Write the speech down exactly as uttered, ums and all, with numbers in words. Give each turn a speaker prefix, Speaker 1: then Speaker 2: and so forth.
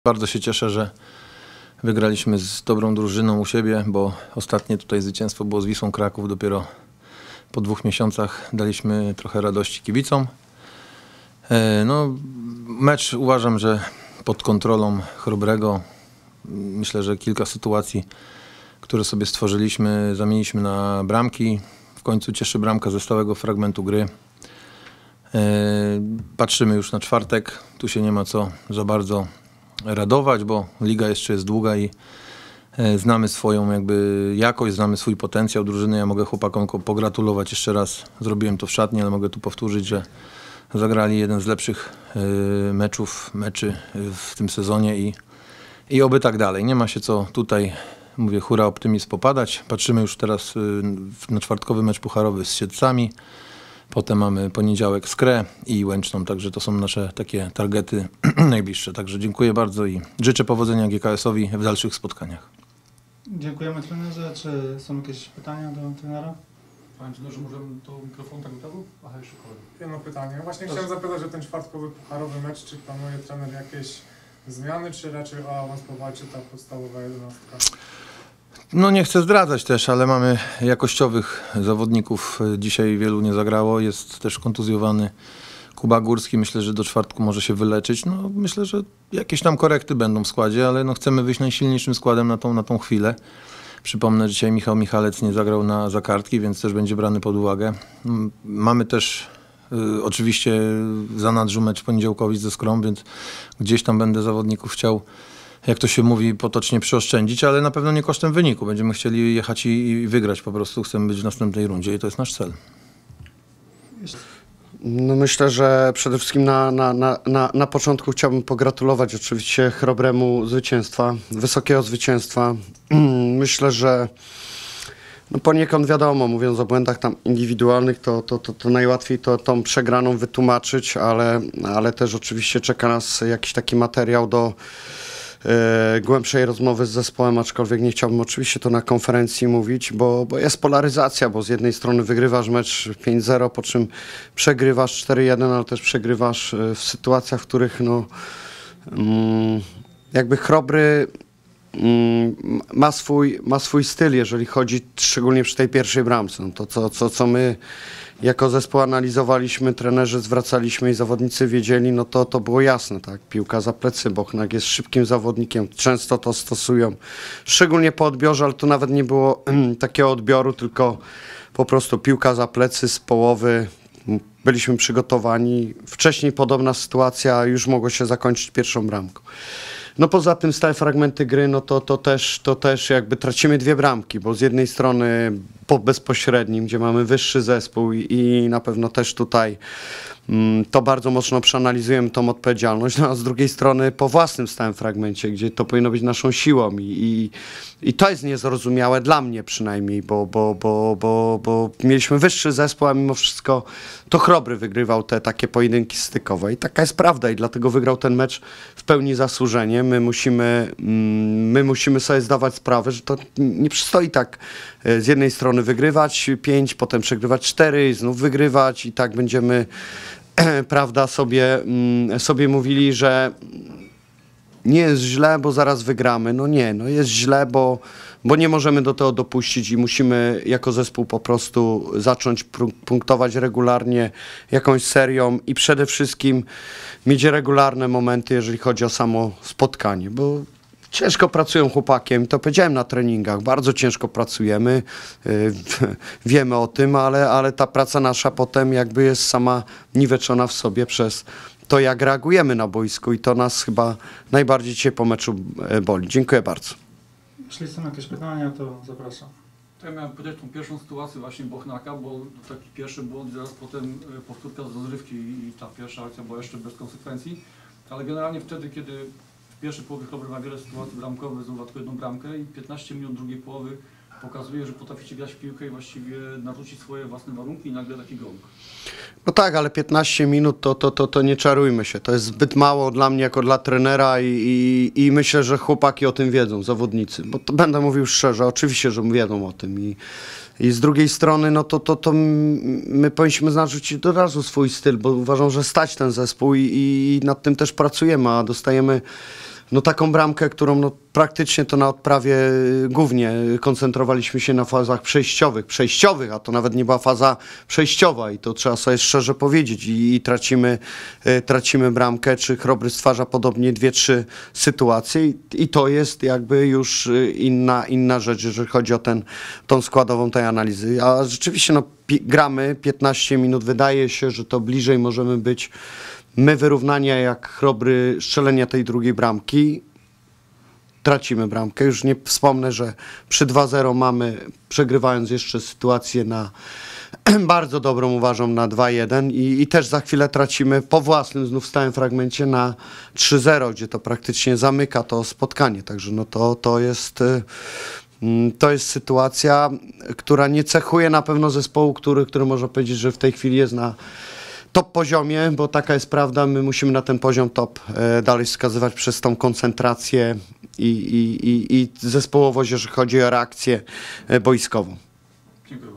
Speaker 1: Bardzo się cieszę, że wygraliśmy z dobrą drużyną u siebie, bo ostatnie tutaj zwycięstwo było z Wisłą Kraków. Dopiero po dwóch miesiącach daliśmy trochę radości kibicom. No, mecz uważam, że pod kontrolą Chrobrego. Myślę, że kilka sytuacji, które sobie stworzyliśmy, zamieniliśmy na bramki. W końcu cieszy bramka ze stałego fragmentu gry. Patrzymy już na czwartek. Tu się nie ma co za bardzo radować, bo liga jeszcze jest długa i znamy swoją jakby jakość, znamy swój potencjał drużyny. Ja mogę chłopakom pogratulować jeszcze raz. Zrobiłem to w szatni, ale mogę tu powtórzyć, że zagrali jeden z lepszych meczów, meczy w tym sezonie i, i oby tak dalej. Nie ma się co tutaj, mówię, hura optymizm popadać. Patrzymy już teraz na czwartkowy mecz pucharowy z Siedlcami. Potem mamy poniedziałek Skrę i Łęczną, także to są nasze takie targety najbliższe. Także dziękuję bardzo i życzę powodzenia G K S-owi w dalszych spotkaniach.
Speaker 2: Dziękujemy trenerze. Czy są jakieś pytania do trenera?
Speaker 3: Panie trenerze, możemy to mikrofon tak wypadł? Aha, jeszcze kolejny.
Speaker 4: Jedno pytanie. Właśnie Proszę. Chciałem zapytać o ten czwartkowy pucharowy mecz. Czy planuje trener jakieś zmiany, czy raczej o awans powalczy ta podstawowa jedenastka?
Speaker 1: No nie chcę zdradzać też, ale mamy jakościowych zawodników. Dzisiaj wielu nie zagrało. Jest też kontuzjowany Kuba Górski. Myślę, że do czwartku może się wyleczyć. No, myślę, że jakieś tam korekty będą w składzie, ale no, chcemy wyjść najsilniejszym składem na tą, na tą chwilę. Przypomnę, że dzisiaj Michał Michalec nie zagrał na za kartki, więc też będzie brany pod uwagę. Mamy też y, oczywiście w zanadrzu mecz poniedziałkowy ze Skrą, więc gdzieś tam będę zawodników chciał, jak to się mówi, potocznie przyoszczędzić, ale na pewno nie kosztem wyniku. Będziemy chcieli jechać i, i wygrać po prostu. Chcemy być w następnej rundzie i to jest nasz cel.
Speaker 5: No myślę, że przede wszystkim na, na, na, na, na początku chciałbym pogratulować oczywiście Chrobremu zwycięstwa, wysokiego zwycięstwa. Myślę, że no poniekąd wiadomo, mówiąc o błędach tam indywidualnych, to, to, to, to najłatwiej to tą przegraną wytłumaczyć, ale, ale też oczywiście czeka nas jakiś taki materiał do e, głębszej rozmowy z zespołem, aczkolwiek nie chciałbym oczywiście to na konferencji mówić, bo, bo jest polaryzacja, bo z jednej strony wygrywasz mecz pięć zero, po czym przegrywasz cztery jeden, ale też przegrywasz w sytuacjach, w których no mm, jakby Chrobry ma swój, ma swój styl, jeżeli chodzi szczególnie przy tej pierwszej bramce. No to co, co, co my jako zespół analizowaliśmy, trenerzy zwracaliśmy i zawodnicy wiedzieli, no to, to było jasne, tak? Piłka za plecy, Bochnak jest szybkim zawodnikiem, często to stosują, szczególnie po odbiorze, ale tu nawet nie było takiego odbioru, tylko po prostu piłka za plecy z połowy. Byliśmy przygotowani. Wcześniej podobna sytuacja już mogła się zakończyć pierwszą bramką. No poza tym stałe fragmenty gry, no to, to, też, to też jakby tracimy dwie bramki, bo z jednej strony po bezpośrednim, gdzie mamy wyższy zespół i, i na pewno też tutaj mm, to bardzo mocno przeanalizujemy tą odpowiedzialność, no a z drugiej strony po własnym stałym fragmencie, gdzie to powinno być naszą siłą i, i, i to jest niezrozumiałe dla mnie przynajmniej, bo, bo, bo, bo, bo mieliśmy wyższy zespół, a mimo wszystko to Chrobry wygrywał te takie pojedynki stykowe i taka jest prawda i dlatego wygrał ten mecz w pełni zasłużenie. My musimy, my musimy sobie zdawać sprawę, że to nie przystoi tak z jednej strony wygrywać pięć, potem przegrywać cztery, znów wygrywać i tak będziemy, prawda, sobie, sobie mówili, że nie jest źle, bo zaraz wygramy. No nie, no jest źle, bo, bo nie możemy do tego dopuścić i musimy jako zespół po prostu zacząć punktować regularnie jakąś serią i przede wszystkim mieć regularne momenty, jeżeli chodzi o samo spotkanie, bo ciężko pracują chłopakiem, to powiedziałem na treningach, bardzo ciężko pracujemy, yy, wiemy o tym, ale, ale ta praca nasza potem jakby jest sama niweczona w sobie przez to, jak reagujemy na boisku i to nas chyba najbardziej dzisiaj po meczu boli. Dziękuję bardzo.
Speaker 2: Jeśli są jakieś pytania, to zapraszam.
Speaker 3: To ja miałem powiedzieć tą pierwszą sytuację właśnie Bochnaka, bo taki pierwszy błąd i zaraz potem powtórka z rozrywki i ta pierwsza akcja była jeszcze bez konsekwencji, ale generalnie wtedy, kiedy w pierwszej połowie Chrobry ma wiele sytuacji bramkowych, zdobywa tylko jedną bramkę i piętnaście minut drugiej połowy pokazuje, że potraficie grać w piłkę i właściwie narzucić swoje własne warunki i nagle taki gong.
Speaker 5: No tak, ale piętnaście minut to, to, to, to nie czarujmy się. To jest zbyt mało dla mnie jako dla trenera i, i, i myślę, że chłopaki o tym wiedzą, zawodnicy. Bo to będę mówił szczerze, oczywiście, że wiedzą o tym. I, i z drugiej strony, no to, to, to my powinniśmy narzucić od razu swój styl, bo uważam, że stać ten zespół i, i nad tym też pracujemy, a dostajemy no taką bramkę, którą no praktycznie to na odprawie głównie koncentrowaliśmy się na fazach przejściowych, przejściowych, a to nawet nie była faza przejściowa i to trzeba sobie szczerze powiedzieć i, i tracimy, y, tracimy bramkę, czy Chrobry stwarza podobnie dwie, trzy sytuacje i, i to jest jakby już inna, inna rzecz, jeżeli chodzi o ten, tą składową tej analizy, a rzeczywiście no pi- gramy piętnaście minut, wydaje się, że to bliżej możemy być my wyrównania jak Chrobry strzelenia tej drugiej bramki. Tracimy bramkę. Już nie wspomnę, że przy dwa zero mamy, przegrywając jeszcze sytuację na bardzo dobrą, uważam, na dwa jeden i, i też za chwilę tracimy po własnym znów stałym fragmencie na trzy zero, gdzie to praktycznie zamyka to spotkanie. Także no to, to jest... y, To jest sytuacja, która nie cechuje na pewno zespołu, który, który można powiedzieć, że w tej chwili jest na top poziomie, bo taka jest prawda, my musimy na ten poziom top e, dalej wskazywać przez tą koncentrację i, i, i, i zespołowość, jeżeli chodzi o reakcję e, boiskową.
Speaker 3: Dziękuję.